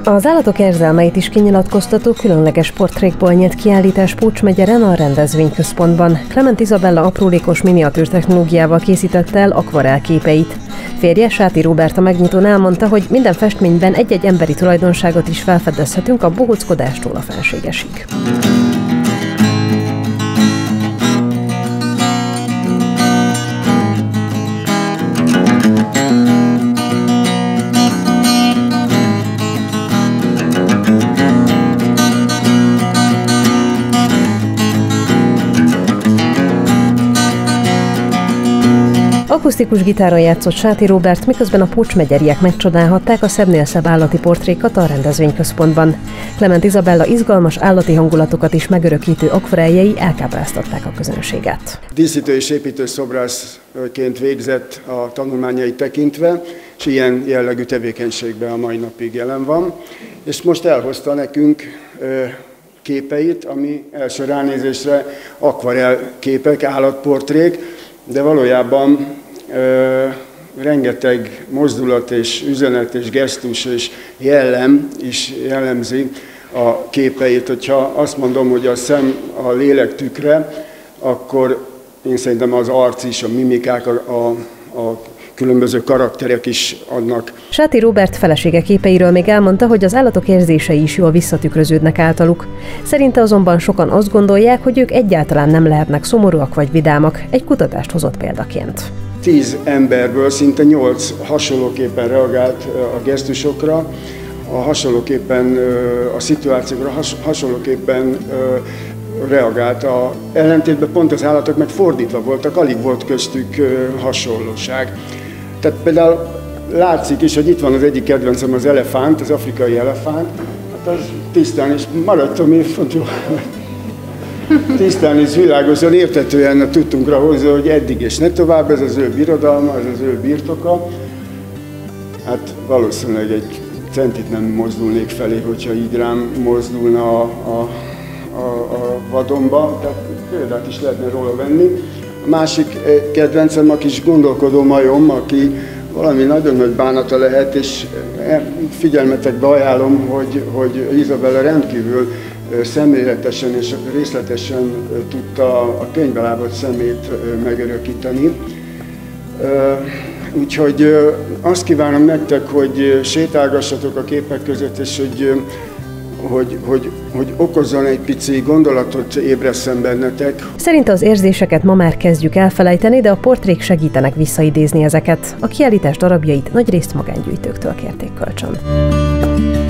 Az állatok érzelmeit is kinyilatkoztató különleges portrékból nyílt kiállítás Pócs megye Rena rendezvényközpontban. Klement Izabella aprólékos miniatűr technológiával készítette el akvarell képeit. Férje, Sáti Róbert a megnyitón elmondta, hogy minden festményben egy-egy emberi tulajdonságot is felfedezhetünk a bohóckodástól a fenségesig. Akusztikus gitáron játszott Sáti Róbert, miközben a pócsmegyeriek megcsodálhatták a szebbnél szebb állati portrékat a rendezvényközpontban. Klement Izabella izgalmas állati hangulatokat is megörökítő akvarelljei elkápráztatták a közönséget. Díszítő és építő szobrászként végzett a tanulmányait tekintve, és ilyen jellegű tevékenységben a mai napig jelen van. És most elhozta nekünk képeit, ami első ránézésre akvarell képek, állatportrék, de valójában rengeteg mozdulat és üzenet és gesztus és jellem is jellemzi a képeit. Hogyha azt mondom, hogy a szem a lélek tükre, akkor én szerintem az arc is, a mimikák, a különböző karakterek is adnak. Sáti Róbert felesége képeiről még elmondta, hogy az állatok érzései is jól visszatükröződnek általuk. Szerinte azonban sokan azt gondolják, hogy ők egyáltalán nem lehetnek szomorúak vagy vidámak. Egy kutatást hozott példaként. 10 emberből szinte 8 hasonlóképpen reagált a gesztusokra, hasonlóképpen a szituációkra, hasonlóképpen reagált. Ellentétben pont az állatok meg fordítva voltak, alig volt köztük hasonlóság. Tehát például látszik is, hogy itt van az egyik kedvencem, az elefánt, az afrikai elefánt. Hát az tisztán is maradtam tisztán és világosan, érthetően tudtunk rá hozzá, hogy eddig és ne tovább, ez az ő birodalma, ez az ő birtoka. Hát valószínűleg egy centit nem mozdulnék felé, hogyha így rám mozdulna a vadonba, tehát példát is lehetne róla venni. A másik kedvencem a kis gondolkodó majom, aki valami nagyon nagy bánata lehet, és figyelmetekbe ajánlom, hogy Izabella rendkívül szemléletesen és részletesen tudta a könyvbe lábott szemét megörökíteni. Úgyhogy azt kívánom nektek, hogy sétálgassatok a képek között, és hogy okozzon egy pici gondolatot, ébresszen bennetek. Szerinte az érzéseket ma már kezdjük elfelejteni, de a portrék segítenek visszaidézni ezeket. A kiállítás darabjait nagyrészt magángyűjtőktől kérték kölcsön.